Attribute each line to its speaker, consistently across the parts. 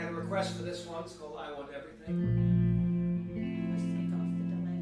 Speaker 1: had a request for this one. It's called I Want Everything.
Speaker 2: Let's take off the delay.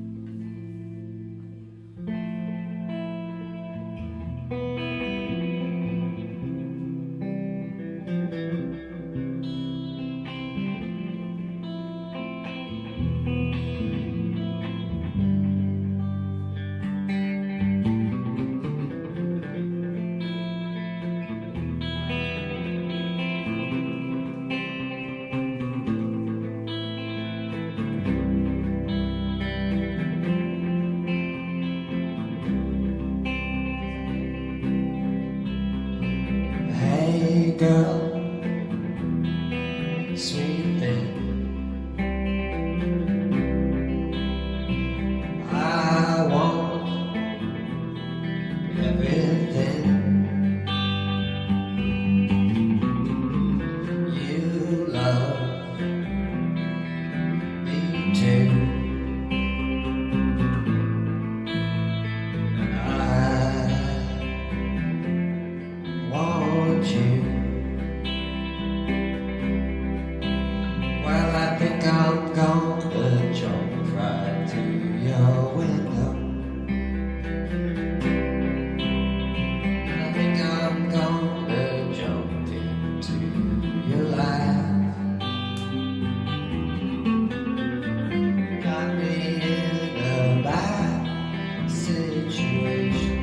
Speaker 3: Girl, sweet thing, I want everything. You love me too, and I want you. Well, I think I'm gonna jump right to your window. I think I'm gonna jump into your life. You got me in a bad situation,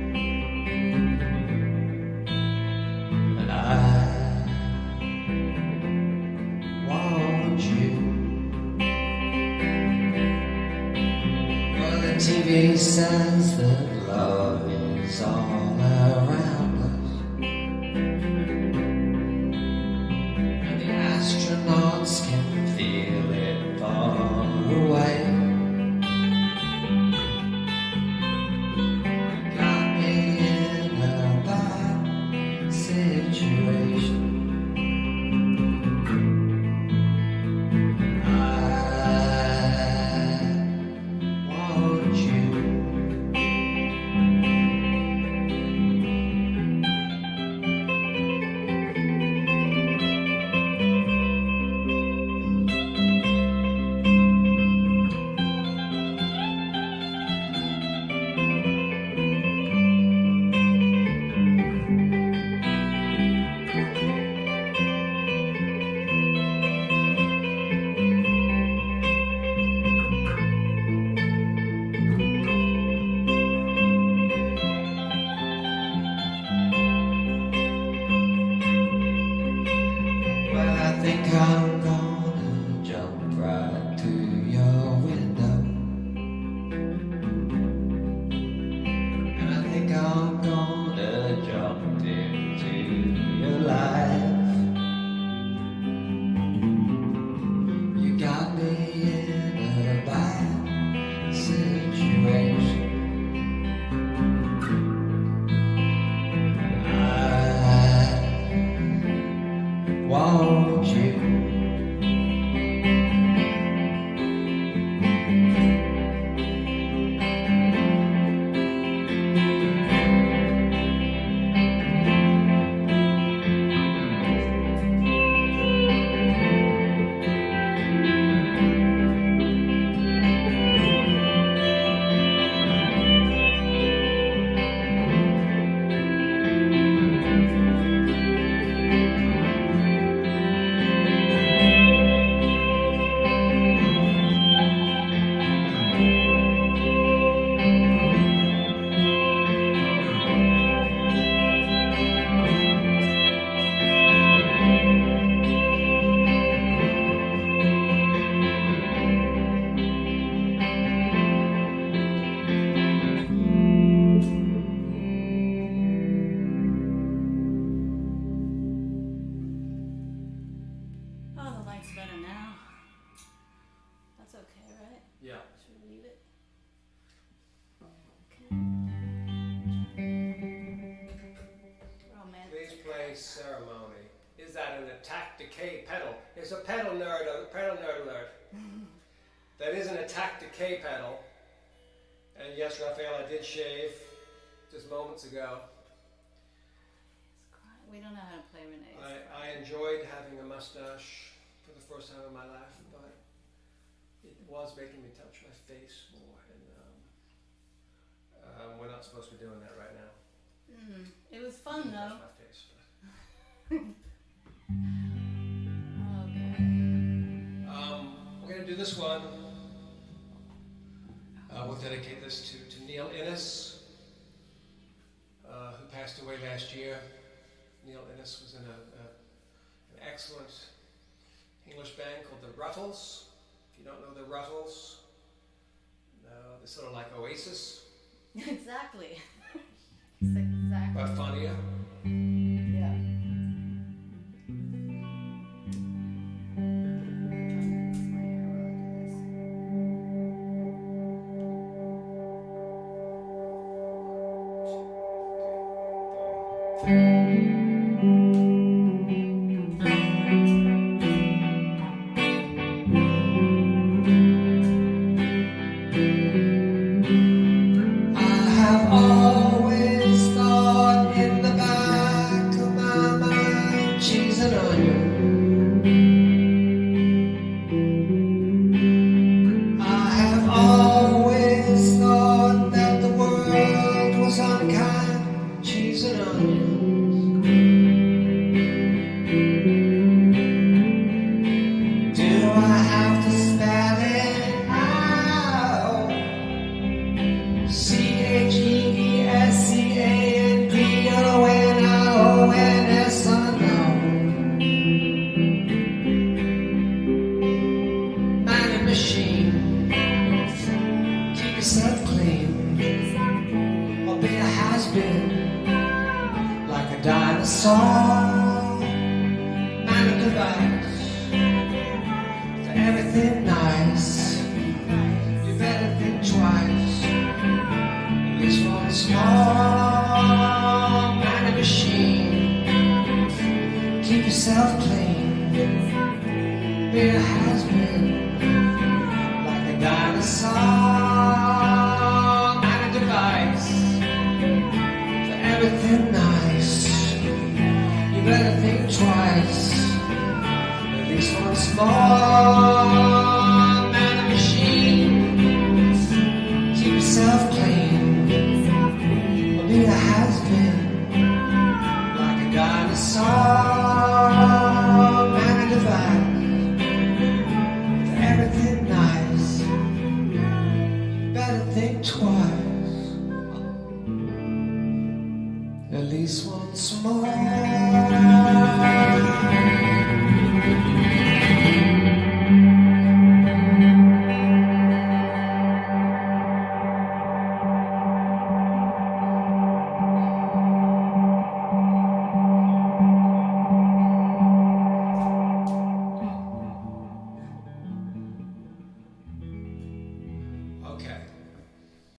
Speaker 3: and I want you. Well, the TV says that love is all around us, and the astronauts can feel it far away. You got me in a bad situation. I think I'm gonna jump right to your window, and I think I'm gonna jump into your life. You got me in a bad situation. Want you.
Speaker 2: Better now. That's okay, right?
Speaker 1: Yeah.
Speaker 2: Should we leave it? Okay. Romantic.
Speaker 1: Please play Ceremony. Is that an attack decay pedal? It's a pedal nerd alert. That is an attack decay pedal. And yes, Raphael, I did shave just moments ago.
Speaker 2: We don't know how to play Renee's.
Speaker 1: I enjoyed having a mustache for the first time in my life, but it was making me touch my face more, and we're not supposed to be doing that right now.
Speaker 2: It was fun
Speaker 1: Touch
Speaker 2: though.
Speaker 1: my face, but-
Speaker 2: Okay.
Speaker 1: We're going to do this one. We'll dedicate this to Neil Innes, who passed away last year. Neil Innes was in an excellent English band called the Ruttles. If you don't know the Ruttles, they're sort of like Oasis,
Speaker 2: Exactly. It's exactly.
Speaker 1: but funnier.
Speaker 2: Yeah.
Speaker 3: Better think twice, at least once more.